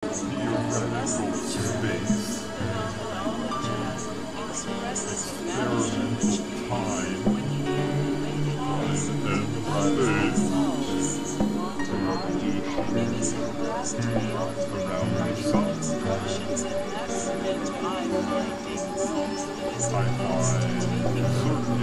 theoretical space, experimental time, and space around the sun. I find certain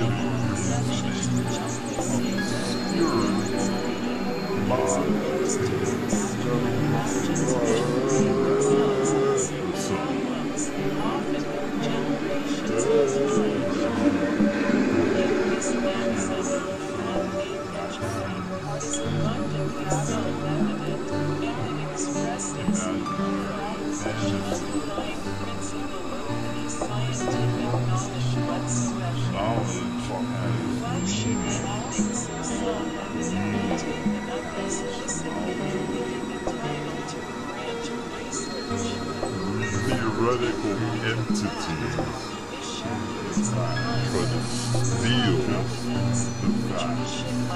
theoretical entities try to steal the fact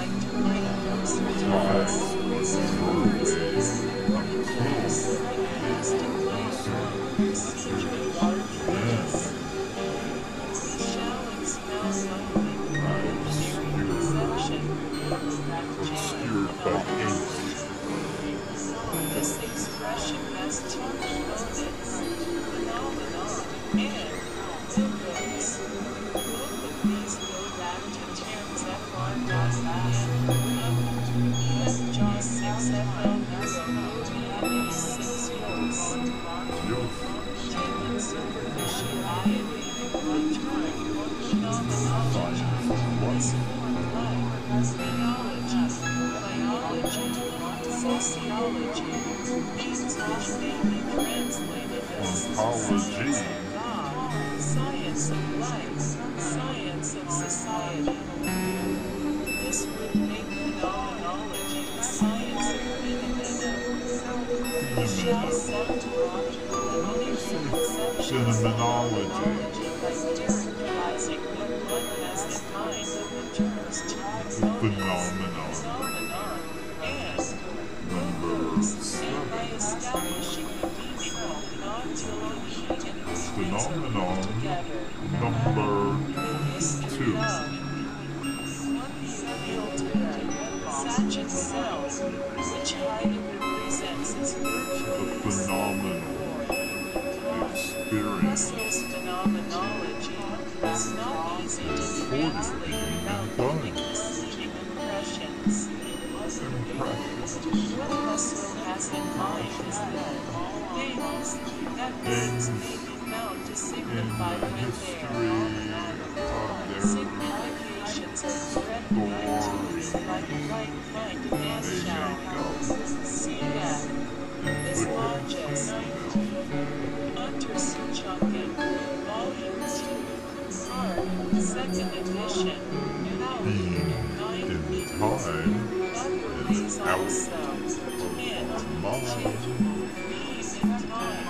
obscured by ink. This expression has two components, phenomenon and symbols. Both of these go back to terms avant-garde and jaws 6FL having 6 yolks. Taken superficiality, phenomenology, theology, biology, sociology, these which may be translated as Ontology. Science of life, science of society. This would make phenomenology the science of meaning and shall set to Phenomenology. by characterizing what one has in mind of the terms Phenomenon. and by establishing the meaning of non-duality and Phenomenon together. number 2. Such itself, which Heidegger presents as virtual The phenomenal experience. Russell's phenomenology is not easy to translate without giving misleading impressions. What Russell has in mind is that things may be found to signify when they are. Significations are recognized by the right-minded man shall see that is largest. Untersuchungen, Volume 2, Part, 2nd edition, Being in time is out also of mind. being in time.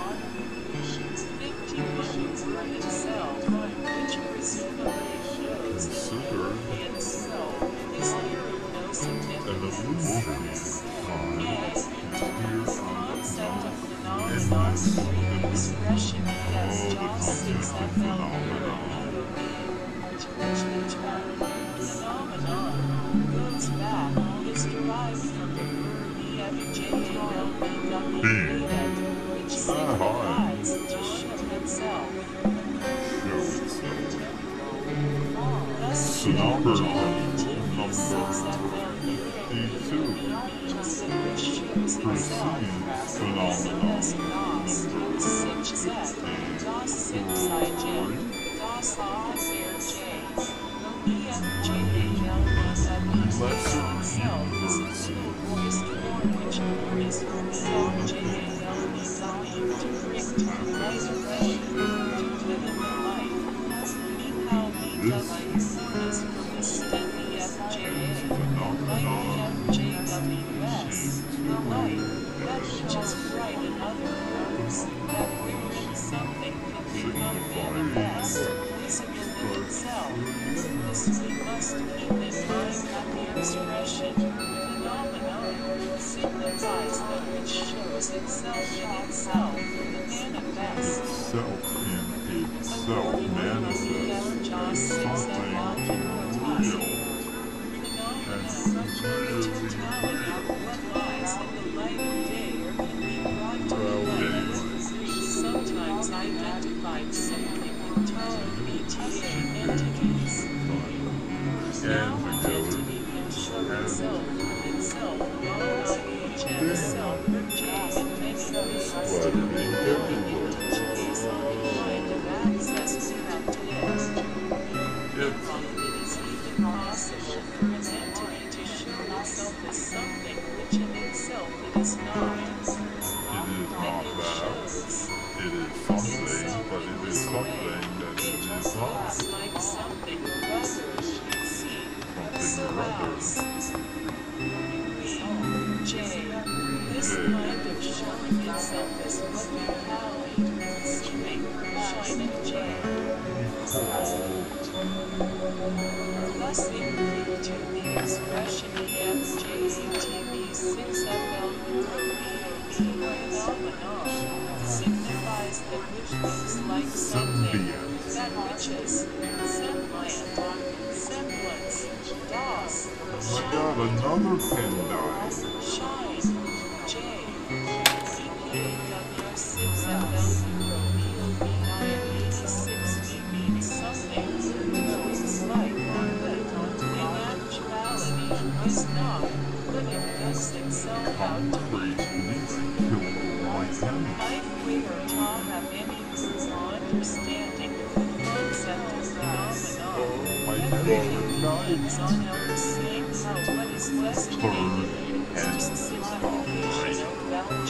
51 for itself, which presumably shows that Consider the itself is here of no an significance. illusion. Time The here concept of and phenomenon this expression all as the jaws concept of 6FL phenomenon. to which the term phenomenon goes back is derived from the verb Being. which signifies to show itself. Show itself. Thus, Phenomenon number 52 precedes phenomenon lesser which is bright in other words, that wherein something can become manifest, visible in itself. This we must keep in mind that the expression phenomenon signifies that which shows itself. itself in itself manifests. Itself in itself manifests something real. And really real. Sometimes identified simply with tone ETA entities. Now identity can show itself from itself, non-IHM self, J in many ways. Entities are the kind of access we have today. It is even possible for an entity to show itself as something which in itself it is not. It is not that. It is something, but it is something that it is not. Like something or other should see. Something or other. J. This kind of showing itself as what we call seeming, shining J. Thus equally to the expression EFJATB6FL phenomenon signifies that which looks like something, that which is semblant, semblance, DOS, I got another pen dive. shine, J, EPILEPSY 6FL means something looks like, but in actuality is not, but it does itself out to be. Might we or Tom have any clue or understanding of the concept of phenomenon? Depends on our seeing how what is designated in the first signification of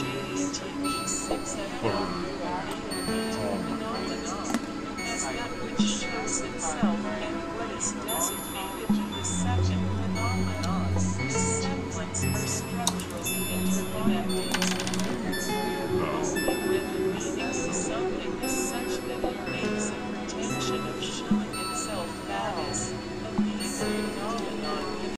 LJATB6FL phenomenon as that which shows itself and what is designated in the second phenomenon. The semblance are structurally interconnected.